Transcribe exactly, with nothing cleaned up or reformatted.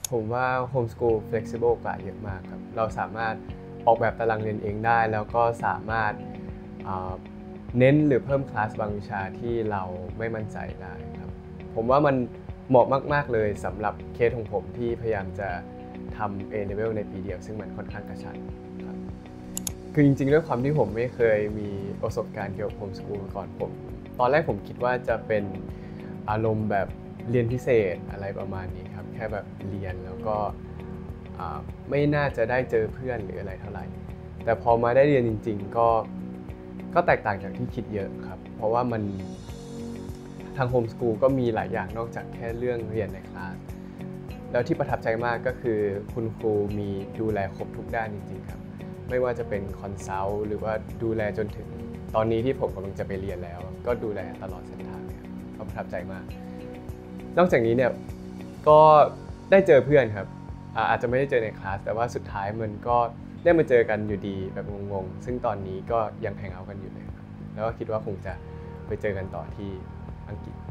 ผมว่า Homeschool flexible กว่าเยอะมากครับเราสามารถออกแบบตารางเรียนเองได้แล้วก็สามารถเน้นหรือเพิ่มคลาสบางวิชาที่เราไม่มั่นใจได้ครับผมว่ามันเหมาะมากๆเลยสำหรับเคสของผมที่พยายามจะทำ A-Level ในปีเดียวซึ่งมันค่อนข้างกระชั้นครับคือจริงๆด้วยความที่ผมไม่เคยมีประสบการณ์เกี่ยวกับ Homeschool มาก่อนผมตอนแรกผมคิดว่าจะเป็นอารมณ์แบบเรียนพิเศษอะไรประมาณนี้ครับแค่แบบเรียนแล้วก็ไม่น่าจะได้เจอเพื่อนหรืออะไรเท่าไหร่แต่พอมาได้เรียนจริงๆก็ก็แตกต่างจากที่คิดเยอะครับเพราะว่ามันทางโฮมสกูลก็มีหลายอย่างนอกจากแค่เรื่องเรียนในคลาสแล้วที่ประทับใจมากก็คือคุณครูมีดูแลครบทุกด้านจริงๆครับไม่ว่าจะเป็นคอนซัลท์หรือว่าดูแลจนถึงตอนนี้ที่ผมกำลังจะไปเรียนแล้วก็ดูแลตลอดเส้นทางเนี่ยก็ประทับใจมากนอกจากนี้เนี่ยก็ได้เจอเพื่อนครับอาจจะไม่ได้เจอในคลาสแต่ว่าสุดท้ายมันก็ได้มาเจอกันอยู่ดีแบบงงๆซึ่งตอนนี้ก็ยังแฮงเอาท์กันอยู่เลยครับแล้วก็คิดว่าคงจะไปเจอกันต่อที่อังกฤษ